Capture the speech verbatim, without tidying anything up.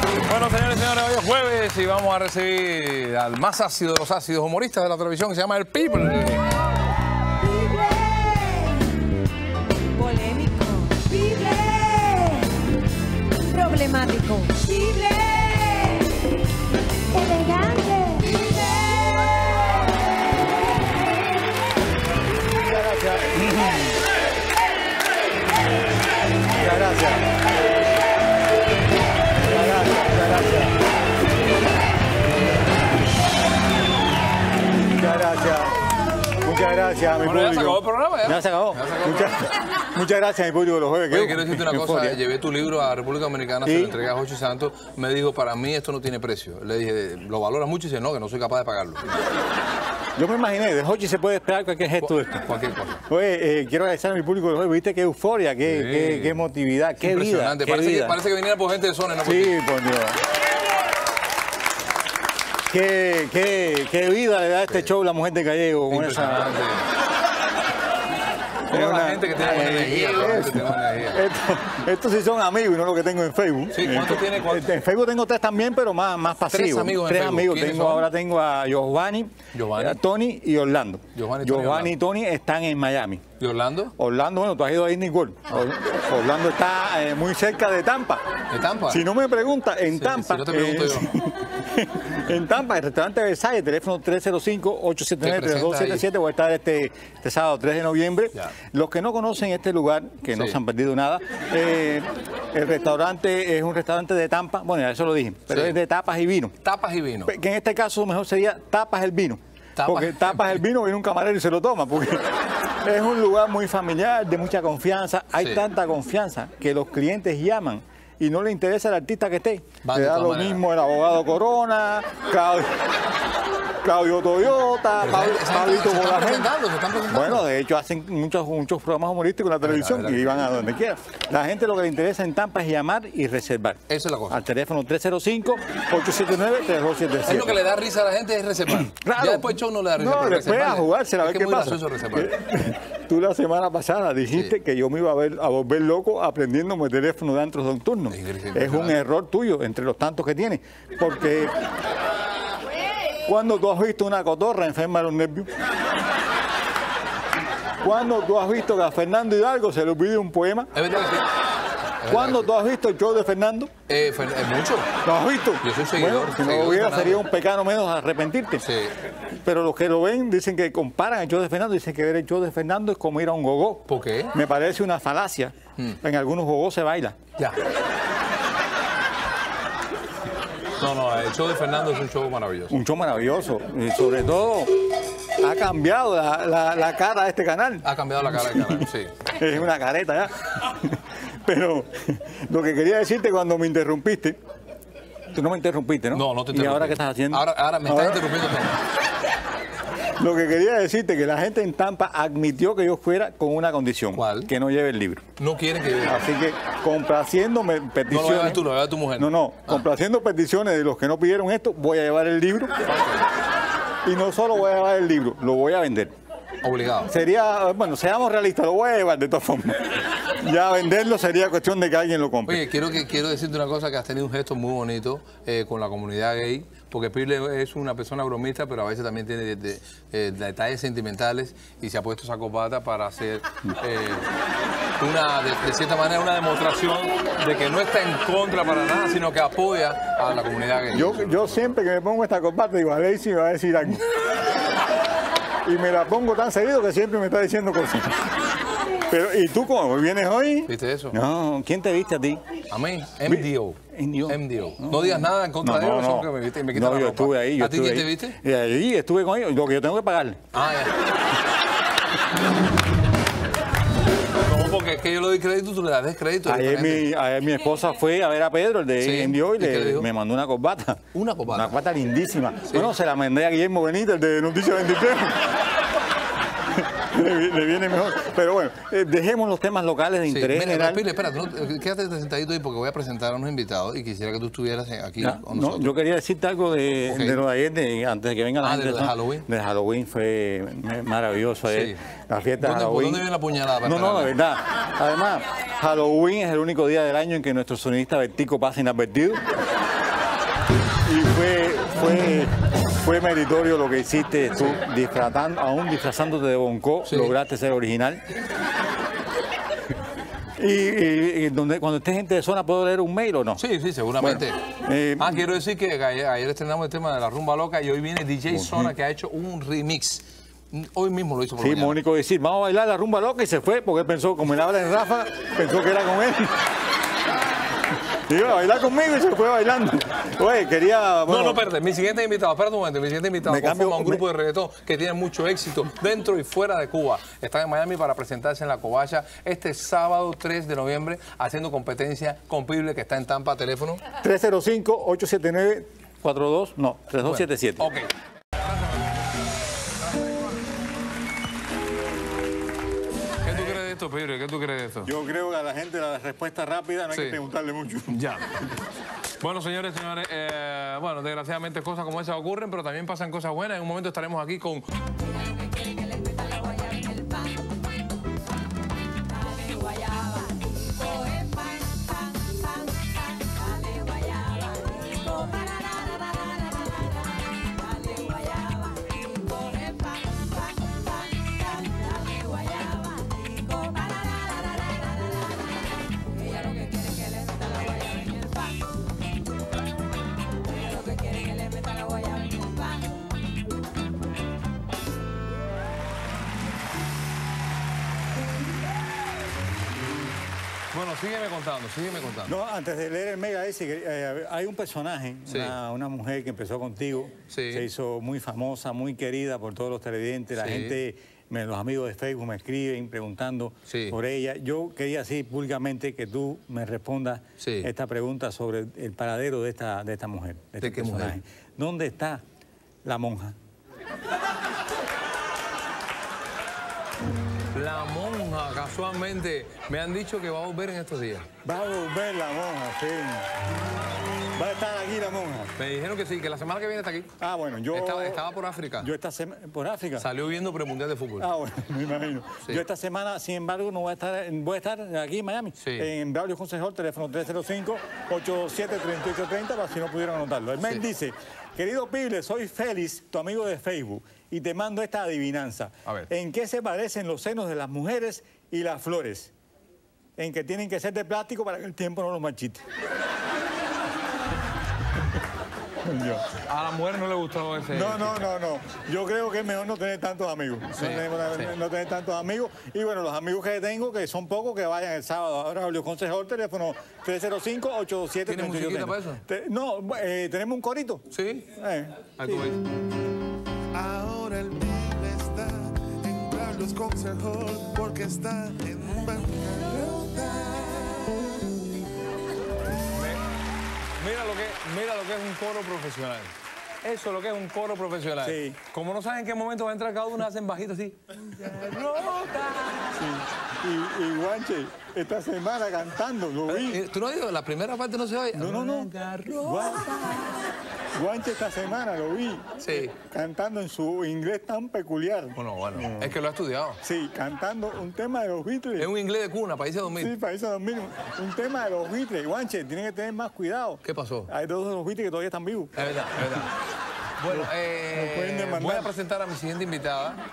Bueno, señores y señores, hoy es jueves y vamos a recibir al más ácido de los ácidos humoristas de la televisión, que se llama El People. Polémico. Vive. Problemático. Vive. Elegante. Vive. Muchas gracias. Muchas gracias. Muchas gracias. Muchas gracias a mi Bueno, público. ya se acabó el programa, ¿ya? Ya se acabó. Ya se acabó el Muchas, muchas gracias a mi público de los jueves. Oye, Qué- quiero decirte una qué cosa, euforia. llevé tu libro a República Dominicana, ¿Sí? se lo entregué a Jochi Santos, me dijo, para mí esto no tiene precio. Le dije, ¿lo valoras mucho? Y dice, no, que no soy capaz de pagarlo. Yo me imaginé, de Jochi se puede esperar cualquier gesto de esto. Cualquier cosa. Oye, eh, quiero agradecer a mi público de los jueves. Viste qué euforia, qué, Sí. qué, qué emotividad, qué vida. Impresionante. Qué Parece que, vida. parece que viniera por gente de zona, no por Sí, ti. por Dios. Qué, qué, qué vida le da a este show la mujer de Gallego con esa. Impresionante. Es Toda la una- gente que tiene buena eh, energía, toda la gente que tiene buena energía. Esto- Estos sí son amigos y no lo que tengo en Facebook. Sí, ¿cuántos Eh, tiene? ¿Cuántos? En Facebook tengo tres también, pero más, más pasivos. amigos en Tres Facebook. amigos. ¿Quiénes Tengo, son? ahora tengo a Giovanni, Giovanni. a Tony y Orlando. Giovanni, Tony y Giovanni y Tony están en Miami. ¿Y Orlando? Orlando, bueno, tú has ido a Disney World. Or- Orlando está eh, muy cerca de Tampa. ¿De Tampa? Si no me preguntas, en Sí, Tampa. si no te pregunto eh, en Tampa, el restaurante Versailles, teléfono tres cero cinco, ocho siete nueve, tres dos siete siete. Voy a estar este, este sábado tres de noviembre. Ya. Los que no conocen este lugar, que no Sí. se han perdido nada, eh, el restaurante es un restaurante de Tampa. Bueno, ya eso lo dije, pero Sí. es de tapas y vino. Tapas y vino. Que en este caso mejor sería tapas el vino. Tapas. Porque tapas el vino, viene un camarero y se lo toma. Porque es un lugar muy familiar, de mucha confianza. Hay Sí. tanta confianza que los clientes llaman y no le interesa el artista que esté. Va Le de da todas lo maneras. mismo el abogado Corona, Claudio, Claudio Toyota, Pero Pablo- esa gente- esa Pablito gente se están Bolagén. presentando, se están presentando. Bueno, de hecho hacen muchos, muchos programas humorísticos en la televisión verdad. y van a donde quiera. La gente lo que le interesa en Tampa es llamar y reservar. Esa es la cosa. Al teléfono tres cero cinco, ocho siete nueve, tres dos siete siete. Es lo que le da risa a la gente es reservar. Claro. Ya después el show no le da risa. No, pero después a reservarle. jugársela, a ver Es que qué es muy pasa. gracioso reservar. Eh, Tú la semana pasada dijiste Sí. que yo me iba a, ver, a volver loco aprendiéndome el teléfono de antros nocturnos. Sí, sí, sí, Es un claro. error tuyo entre los tantos que tienes. Porque cuando tú has visto una cotorra enferma de los nervios, cuando tú has visto que a Fernando Hidalgo se le olvidó un poema, Es verdad que sí. Es verdad cuando que tú has visto el show de Fernando, sí. Eh, Fer- es mucho. ¿lo has visto? Yo soy seguidor, Bueno, si no seguidor lo hubiera de Fernando. sería un pecado menos arrepentirte. Sí. Pero los que lo ven dicen que comparan el show de Fernando, dicen que ver el show de Fernando es como ir a un gogó. ¿Por qué? Me parece una falacia. Hmm. En algunos gogós se baila. Ya. No, no, el show de Fernando es un show maravilloso. Un show maravilloso. Y sobre todo, ha cambiado la, la- la cara de este canal. Ha cambiado la cara del canal, sí. Es una careta ya. Pero lo que quería decirte cuando me interrumpiste, tú no me interrumpiste, ¿no? No, no te ¿Y interrumpí. ahora qué estás haciendo? Ahora, ahora me estás Ahora- interrumpiendo también. Lo que quería decirte que la gente en Tampa admitió que yo fuera con una condición. ¿Cuál? Que no lleve el libro. No quieren que yo... Así que complaciéndome No lo peticiones. llevas tú, lo llevas tu mujer. No, no, Ah. complaciendo peticiones de los que no pidieron esto, voy a llevar el libro. Y no solo voy a llevar el libro, lo voy a vender. Obligado. Sería, bueno, seamos realistas, lo voy a llevar de todas formas. Ya venderlo sería cuestión de que alguien lo compre. Oye, quiero, que, quiero decirte una cosa, que has tenido un gesto muy bonito eh, con la comunidad gay, porque Pirle es una persona bromista, pero a veces también tiene de- de- eh, detalles sentimentales y se ha puesto esa corbata para hacer eh, una, de, de cierta manera, una demostración de que no está en contra para nada, sino que apoya a la comunidad gay. Yo, yo siempre que me pongo esta corbata digo, a Lacey me va a decir algo. Y me la pongo tan seguido que siempre me está diciendo cosas. Pero, ¿y tú cómo? ¿Vienes hoy? ¿Viste eso? No, ¿quién te viste a ti? A mí, M D O. M D O. M D O. No digas nada en contra No, de ellos, no, solo no. que me, viste, me quitan No, la yo ropa. estuve ahí. Yo ¿A ti estuve quién ahí. te viste? Y ahí estuve con ellos, lo que yo tengo que pagarle. Ah, ya. No, porque es que yo le doy crédito, tú le das descrédito. Ayer mi, ayer mi esposa fue a ver a Pedro, el de Sí. M D O, y ¿Y qué le le, dijo? me mandó una corbata. Una corbata. Una corbata lindísima. Bueno, se la mandé a Guillermo Benítez, el de Noticias veintitrés. le, le viene mejor. Pero bueno, eh, dejemos los temas locales de Sí, interés mira, general. Pile, espérate, no, quédate sentadito ahí porque voy a presentar a unos invitados y quisiera que tú estuvieras aquí Ya, con no, nosotros. yo quería decirte algo de, Ok. de lo de ayer, de- antes de que venga la Ah, gente. de lo de Halloween. De Halloween fue maravilloso ayer. Sí. La fiesta de ¿Dónde- por Halloween. dónde viene la puñalada para No, no, de esperarla? verdad. Además, Halloween es el único día del año en que nuestro sonidista Vertico pasa inadvertido. Y fue, fue, fue meritorio lo que hiciste tú, disfrazando, aún disfrazándote de Bonco, Sí. lograste ser original. Y, y- y donde, cuando estés en Tesona, ¿puedo leer un mail o no? Sí, sí, seguramente. Bueno, eh, ah, quiero decir que ayer, ayer estrenamos el tema de la rumba loca y hoy viene D J Zona que ha hecho un remix. Hoy mismo lo hizo por Sí, mañana. Mónico decir, vamos a bailar la rumba loca y se fue porque él pensó, como él habla en Rafa, pensó que era con él. Iba a bailar conmigo y se fue bailando. Oye, quería... bueno, no, no, espérate, mi siguiente invitado, espérate un momento, mi siguiente invitado Me cambio- conforma un grupo me- de reggaetón que tiene mucho éxito dentro y fuera de Cuba. Están en Miami para presentarse en la Covacha este sábado tres de noviembre haciendo competencia con Pible que está en Tampa, teléfono. tres cero cinco, ocho siete nueve, cuatro dos, no, tres dos siete siete. Ok. ¿Qué tú crees de esto, Pible? ¿Qué tú crees de esto? Yo creo que a la gente la respuesta rápida no hay Sí. que preguntarle mucho. Ya. Bueno, señores, señores, eh, bueno, desgraciadamente cosas como esas ocurren, pero también pasan cosas buenas. En un momento estaremos aquí con... Bueno, sígueme contando, sígueme contando. No, antes de leer el mail ahí, sí que, eh, hay un personaje, Sí. una, una mujer que empezó contigo, Sí. se hizo muy famosa, muy querida por todos los televidentes, la Sí. gente, me- los amigos de Facebook me escriben preguntando Sí. por ella. Yo quería así públicamente que tú me respondas Sí. esta pregunta sobre el paradero de esta, de esta mujer, de, ¿De este qué personaje. mujer? ¿Dónde está la monja? La monja, casualmente, me han dicho que va a volver en estos días. Va a volver la monja, sí. Va a estar aquí la monja. Me dijeron que sí, que la semana que viene está aquí. Ah, bueno, yo... Estaba, estaba por África. Yo esta semana... ¿Por África? Salió viendo premundial de fútbol. Ah, bueno, me imagino. Sí. Yo esta semana, sin embargo, no voy a estar, en- voy a estar aquí en Miami, Sí. en Braulio Concejal, teléfono tres cero cinco, ocho siete tres ocho tres cero, para si no pudieran anotarlo. El mail Sí. dice, querido Pible, soy Félix, tu amigo de Facebook, y te mando esta adivinanza. A ver. ¿En qué se parecen los senos de las mujeres y las flores? En que tienen que ser de plástico para que el tiempo no los marchite. Yo. A la mujer no le gustó ese... No, no, no, no. Yo creo que es mejor no tener tantos amigos. Sí, no, tenemos- sí. no tener tantos amigos. Y bueno, los amigos que tengo, que son pocos, que vayan el sábado. Ahora Julio Concejal, teléfono tres cero cinco, ocho dos siete, ¿Tiene tres ocho tres musiquita cero. para eso? Te- No, eh, tenemos un corito. ¿Sí? Eh, Ahí sí. tú ves. Ahora el Pible está en Carlos Concejal porque está en bancarrota. Mira lo que, mira lo que es un coro profesional. Eso es lo que es un coro profesional. Sí. Como no saben en qué momento va a entrar cada uno, hacen bajito así. Y, y Guanche, esta semana cantando, lo vi. Eh, ¿Tú no has oído? La primera parte no se oye. No, no, no. Guan- Guanche esta semana lo vi. Sí. Cantando en su inglés tan peculiar. Bueno, bueno. Es que lo ha estudiado. Sí, cantando un tema de los Beatles. Es un inglés de cuna, país de dormir. Sí, para eso dormir. Un tema de los Beatles. Guanche, tienen que tener más cuidado. ¿Qué pasó? Hay dos de los Beatles que todavía están vivos. Es verdad, es verdad. Bueno, eh, pueden demandar. voy a presentar a mi siguiente invitada.